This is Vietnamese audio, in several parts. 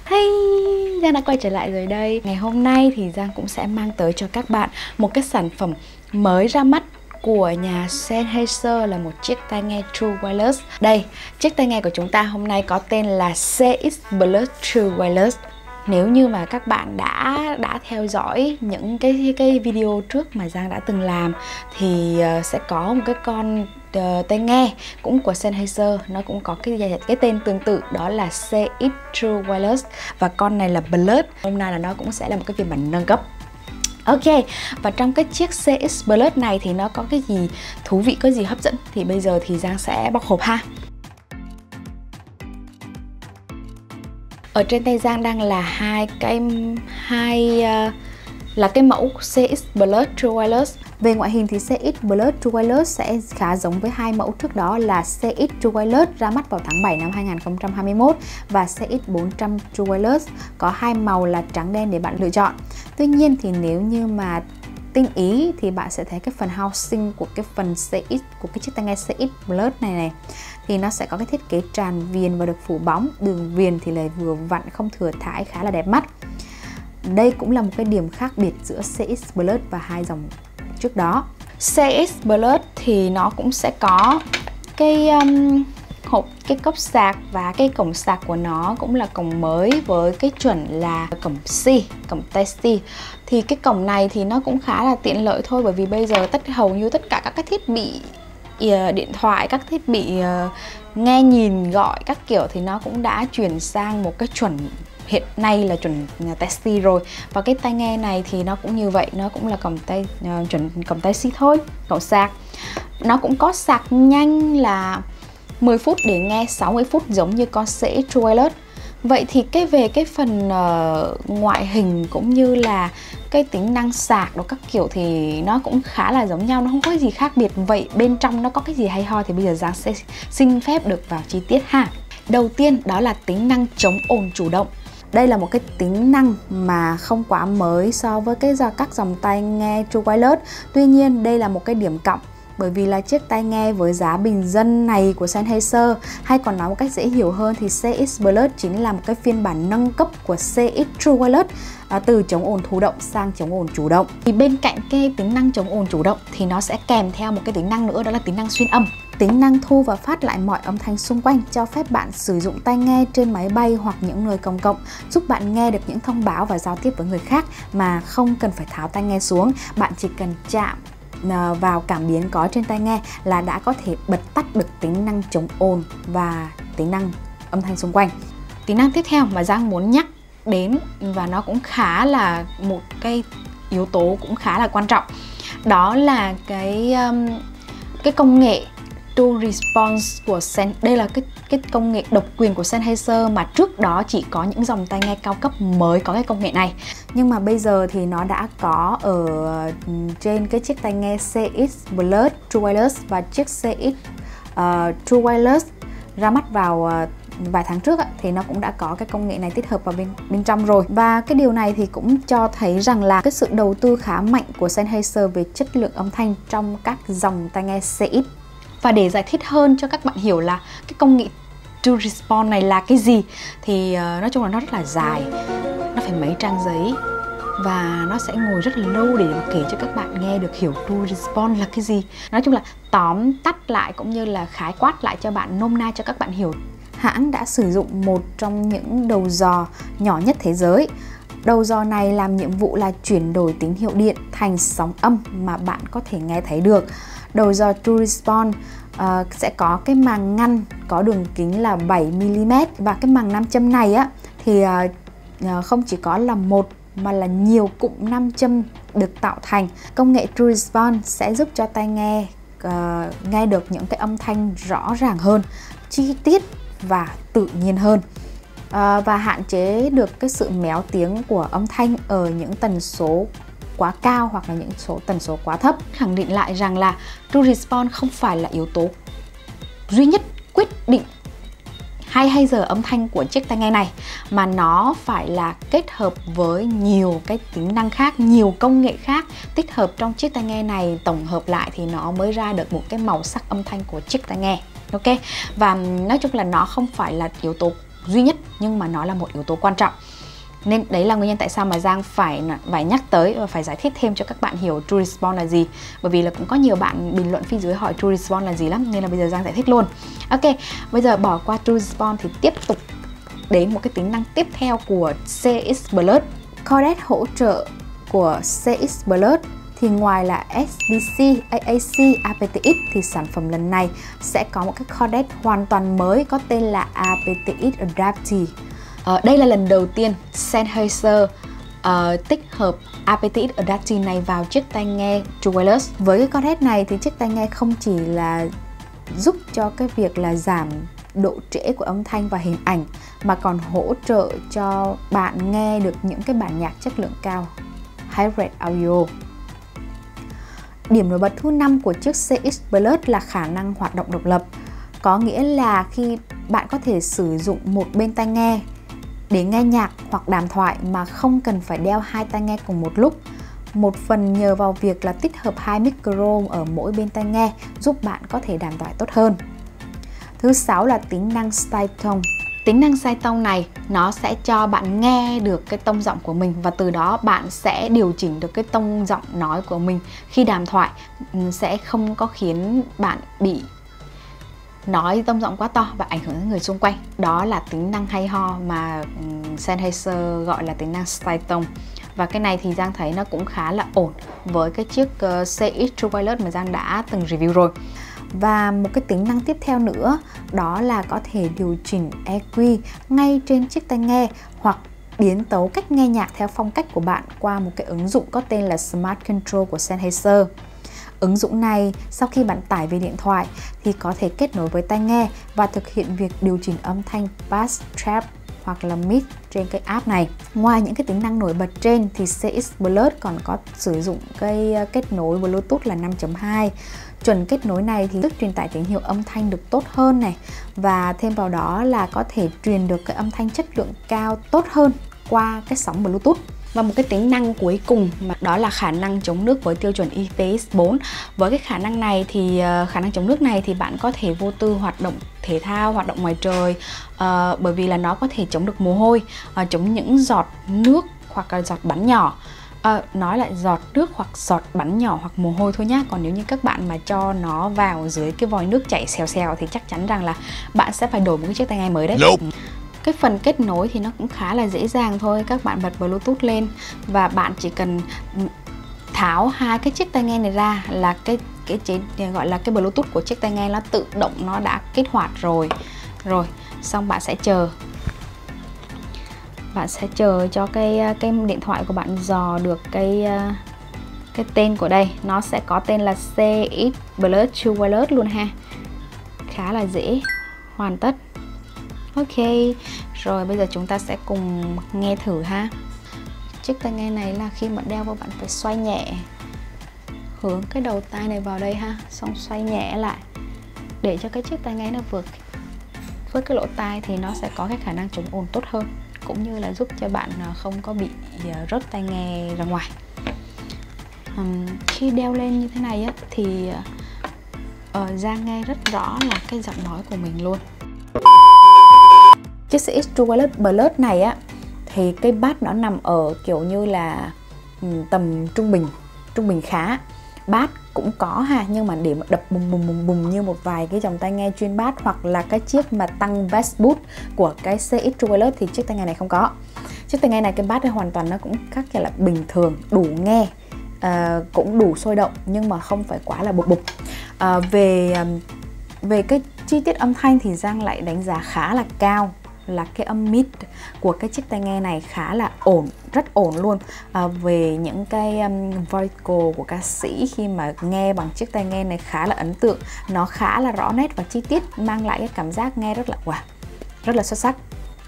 Hey, Giang đã quay trở lại rồi đây. Ngày hôm nay thì Giang cũng sẽ mang tới cho các bạn một cái sản phẩm mới ra mắt của nhà Sennheiser, là một chiếc tai nghe True Wireless. Đây, chiếc tai nghe của chúng ta hôm nay có tên là CX Plus True Wireless. Nếu như mà các bạn đã theo dõi những cái video trước mà Giang đã từng làm thì sẽ có một cái con tai nghe cũng của Sennheiser, nó cũng có cái tên tương tự, đó là CX True Wireless, và con này là Plus. Hôm nay là nó cũng sẽ là một cái phiên bản nâng cấp. Ok, và trong cái chiếc CX Plus này thì nó có cái gì thú vị, có gì hấp dẫn thì bây giờ thì Giang sẽ bóc hộp ha. Ở trên tay Giang đang là cái mẫu CX Plus True Wireless. Về ngoại hình thì CX Plus True Wireless sẽ khá giống với hai mẫu trước đó là CX True Wireless ra mắt vào tháng 7 năm 2021 và CX 400 True Wireless, có hai màu là trắng đen để bạn lựa chọn. Tuy nhiên thì nếu như mà tinh ý thì bạn sẽ thấy cái phần housing của cái phần CX của cái chiếc tai nghe CX Plus này thì nó sẽ có cái thiết kế tràn viền và được phủ bóng. Đường viền thì là vừa vặn, không thừa thãi, khá là đẹp mắt. Đây cũng là một cái điểm khác biệt giữa CX Plus và hai dòng trước đó. CX Plus thì nó cũng sẽ có cái cái cốc sạc, và cái cổng sạc của nó cũng là cổng mới với cái chuẩn là cổng C, cổng Type C. Thì cái cổng này thì nó cũng khá là tiện lợi thôi, bởi vì bây giờ hầu như tất cả các cái thiết bị điện thoại, các thiết bị nghe nhìn gọi các kiểu thì nó cũng đã chuyển sang một cái chuẩn hiện nay là chuẩn Type C rồi. Và cái tai nghe này thì nó cũng như vậy, nó cũng là chuẩn cổng Type C thôi. Cổng sạc nó cũng có sạc nhanh là 10 phút để nghe 60 phút giống như con CX True Wireless. Vậy thì về cái phần ngoại hình cũng như là cái tính năng sạc đó các kiểu thì nó cũng khá là giống nhau, nó không có gì khác biệt. Vậy bên trong nó có cái gì hay ho thì bây giờ Giang sẽ xin phép được vào chi tiết ha. Đầu tiên đó là tính năng chống ồn chủ động. Đây là một cái tính năng mà không quá mới so với các dòng tai nghe True Wireless. Tuy nhiên đây là một cái điểm cộng, bởi vì là chiếc tai nghe với giá bình dân này của Sennheiser, hay còn nói một cách dễ hiểu hơn thì CX Plus chính là một cái phiên bản nâng cấp của CX True Wireless, từ chống ồn thụ động sang chống ồn chủ động. Thì bên cạnh cái tính năng chống ồn chủ động thì nó sẽ kèm theo một cái tính năng nữa, đó là tính năng xuyên âm. Tính năng thu và phát lại mọi âm thanh xung quanh, cho phép bạn sử dụng tai nghe trên máy bay hoặc những nơi công cộng, giúp bạn nghe được những thông báo và giao tiếp với người khác mà không cần phải tháo tai nghe xuống. Bạn chỉ cần chạm vào cảm biến có trên tai nghe là đã có thể bật tắt được tính năng chống ồn và tính năng âm thanh xung quanh. Tính năng tiếp theo mà Giang muốn nhắc đến, và nó cũng khá là một cái yếu tố cũng khá là quan trọng, đó là cái công nghệ True Response của đây là cái công nghệ độc quyền của Sennheiser mà trước đó chỉ có những dòng tai nghe cao cấp mới có cái công nghệ này. Nhưng mà bây giờ thì nó đã có ở trên cái chiếc tai nghe CX Plus True Wireless và chiếc CX True Wireless ra mắt vào vài tháng trước thì nó cũng đã có cái công nghệ này tích hợp vào bên trong rồi. Và cái điều này thì cũng cho thấy rằng là cái sự đầu tư khá mạnh của Sennheiser về chất lượng âm thanh trong các dòng tai nghe CX. Và để giải thích hơn cho các bạn hiểu là cái công nghệ True Response này là cái gì thì nói chung là nó rất là dài, nó phải mấy trang giấy và nó sẽ ngồi rất là lâu để kể cho các bạn nghe được hiểu True Response là cái gì. Nói chung là tóm tắt lại cũng như là khái quát lại cho bạn, nôm na cho các bạn hiểu. Hãng đã sử dụng một trong những đầu dò nhỏ nhất thế giới. Đầu dò này làm nhiệm vụ là chuyển đổi tín hiệu điện thành sóng âm mà bạn có thể nghe thấy được. Đầu dò True Response sẽ có cái màng ngăn có đường kính là 7mm, và cái màng nam châm này thì không chỉ có là một mà là nhiều cụm nam châm được tạo thành. Công nghệ True Response sẽ giúp cho tai nghe nghe được những cái âm thanh rõ ràng hơn, chi tiết và tự nhiên hơn, và hạn chế được cái sự méo tiếng của âm thanh ở những tần số quá cao hoặc là những tần số quá thấp. Khẳng định lại rằng là True Response không phải là yếu tố duy nhất quyết định hay giờ âm thanh của chiếc tai nghe này, mà nó phải là kết hợp với nhiều cái tính năng khác, nhiều công nghệ khác tích hợp trong chiếc tai nghe này, tổng hợp lại thì nó mới ra được một cái màu sắc âm thanh của chiếc tai nghe. Ok, và nói chung là nó không phải là yếu tố duy nhất nhưng mà nó là một yếu tố quan trọng. Nên đấy là nguyên nhân tại sao mà Giang phải nhắc tới và phải giải thích thêm cho các bạn hiểu True Response là gì. Bởi vì là cũng có nhiều bạn bình luận phía dưới hỏi True Response là gì lắm, nên là bây giờ Giang giải thích luôn. Ok, bây giờ bỏ qua True Response thì tiếp tục đến một cái tính năng tiếp theo của CX Plus. Codec hỗ trợ của CX Plus thì ngoài là SBC, AAC, aptX thì sản phẩm lần này sẽ có một cái codec hoàn toàn mới có tên là aptX Adaptive. Đây là lần đầu tiên Sennheiser tích hợp aptX Adaptive này vào chiếc tai nghe True Wireless. Với cái codec này thì chiếc tai nghe không chỉ là giúp cho cái việc là giảm độ trễ của âm thanh và hình ảnh mà còn hỗ trợ cho bạn nghe được những cái bản nhạc chất lượng cao, high-res audio. Điểm nổi bật thứ 5 của chiếc CX Plus là khả năng hoạt động độc lập. Có nghĩa là khi bạn có thể sử dụng một bên tai nghe để nghe nhạc hoặc đàm thoại mà không cần phải đeo hai tai nghe cùng một lúc. Một phần nhờ vào việc là tích hợp hai micro ở mỗi bên tai nghe giúp bạn có thể đàm thoại tốt hơn. Thứ 6 là tính năng style tone. Tính năng style tone này nó sẽ cho bạn nghe được cái tông giọng của mình và từ đó bạn sẽ điều chỉnh được cái tông giọng nói của mình khi đàm thoại, sẽ không có khiến bạn bị nói tông giọng quá to và ảnh hưởng đến người xung quanh. Đó là tính năng hay ho mà Sennheiser gọi là tính năng style tone. Và cái này thì Giang thấy nó cũng khá là ổn với cái chiếc CX True Wireless mà Giang đã từng review rồi. Và một cái tính năng tiếp theo nữa đó là có thể điều chỉnh EQ ngay trên chiếc tai nghe hoặc biến tấu cách nghe nhạc theo phong cách của bạn qua một cái ứng dụng có tên là Smart Control của Sennheiser. Ứng dụng này sau khi bạn tải về điện thoại thì có thể kết nối với tai nghe và thực hiện việc điều chỉnh âm thanh bass, trap hoặc là mid trên cái app này. Ngoài những cái tính năng nổi bật trên thì CX Plus còn có sử dụng cái kết nối Bluetooth là 5.2. Chuẩn kết nối này thì giúp truyền tải tín hiệu âm thanh được tốt hơn này, và thêm vào đó là có thể truyền được cái âm thanh chất lượng cao tốt hơn qua cái sóng Bluetooth. Và một cái tính năng cuối cùng mà đó là khả năng chống nước với tiêu chuẩn IPX4. Với cái khả năng này thì khả năng chống nước này thì bạn có thể vô tư hoạt động thể thao, hoạt động ngoài trời, bởi vì là nó có thể chống được mồ hôi, chống những giọt nước hoặc là giọt bắn nhỏ. Nói lại giọt nước hoặc giọt bắn nhỏ hoặc mồ hôi thôi nhá. Còn nếu như các bạn mà cho nó vào dưới cái vòi nước chảy xèo xèo thì chắc chắn rằng là bạn sẽ phải đổi một cái chiếc tai nghe mới đấy. Cái phần kết nối thì nó cũng khá là dễ dàng thôi. Các bạn bật Bluetooth lên và bạn chỉ cần tháo hai cái chiếc tai nghe này ra là cái gọi là cái Bluetooth của chiếc tai nghe nó tự động nó đã kích hoạt rồi. Xong bạn sẽ chờ. Bạn sẽ chờ cho cái điện thoại của bạn dò được cái tên của đây. Nó sẽ có tên là CX Plus True Wireless luôn ha. Khá là dễ hoàn tất. Ok, rồi bây giờ chúng ta sẽ cùng nghe thử ha. Chiếc tai nghe này là khi bạn đeo vào bạn phải xoay nhẹ, hướng cái đầu tai này vào đây ha, xong xoay nhẹ lại để cho cái chiếc tai nghe nó vượt với cái lỗ tai thì nó sẽ có cái khả năng chống ồn tốt hơn, cũng như là giúp cho bạn không có bị rớt tai nghe ra ngoài. Khi đeo lên như thế này á, thì Giang nghe rất rõ là cái giọng nói của mình luôn. Chiếc CX True Wireless Plus này á thì cái bass nó nằm ở kiểu như là tầm trung bình khá. Bass cũng có ha, nhưng mà để mà đập bùng như một vài cái dòng tai nghe chuyên bass hoặc là cái chiếc mà tăng bass boost của cái CX True Wireless thì chiếc tai nghe này không có. Chiếc tai nghe này cái bass này hoàn toàn nó cũng khác là bình thường, đủ nghe, cũng đủ sôi động nhưng mà không phải quá là bục. Về cái chi tiết âm thanh thì Giang lại đánh giá khá là cao, là cái âm mid của cái chiếc tai nghe này khá là ổn, rất ổn luôn. Về những cái vocal của ca sĩ khi mà nghe bằng chiếc tai nghe này khá là ấn tượng, nó khá là rõ nét và chi tiết, mang lại cái cảm giác nghe rất là wow, rất là xuất sắc.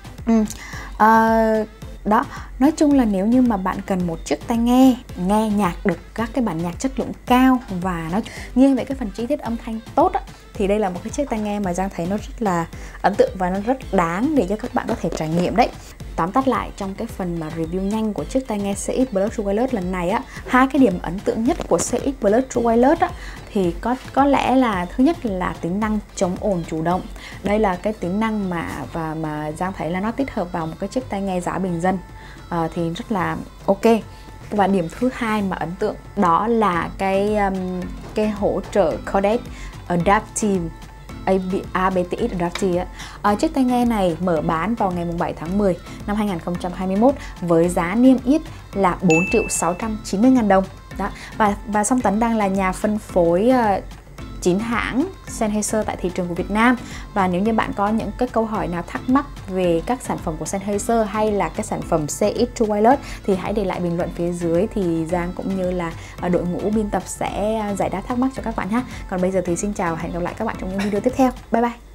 Đó, nói chung là nếu như mà bạn cần một chiếc tai nghe nhạc được các cái bản nhạc chất lượng cao và nó nghiêng về cái phần chi tiết âm thanh tốt á, thì đây là một cái chiếc tai nghe mà Giang thấy nó rất là ấn tượng và nó rất đáng để cho các bạn có thể trải nghiệm đấy. tóm tắt lại trong cái phần mà review nhanh của chiếc tai nghe CX Plus True Wireless lần này á, hai cái điểm ấn tượng nhất của CX Plus True Wireless á, thì có lẽ là thứ nhất là tính năng chống ồn chủ động. Đây là cái tính năng mà Giang thấy là nó tích hợp vào một cái chiếc tai nghe giá bình dân, thì rất là ok. Và điểm thứ hai mà ấn tượng đó là cái hỗ trợ codec Adaptive aptX Adaptive. Chiếc tai nghe này mở bán vào ngày 7 tháng 10 năm 2021 với giá niêm yết là 4.690.000 đồng. Đó. Và Song Tấn đang là nhà phân phối chính hãng Sennheiser tại thị trường của Việt Nam. Và nếu như bạn có những cái câu hỏi nào thắc mắc về các sản phẩm của Sennheiser hay là cái sản phẩm CX True Wireless thì hãy để lại bình luận phía dưới, thì Giang cũng như là đội ngũ biên tập sẽ giải đáp thắc mắc cho các bạn ha. Còn bây giờ thì xin chào và hẹn gặp lại các bạn trong những video tiếp theo. Bye bye.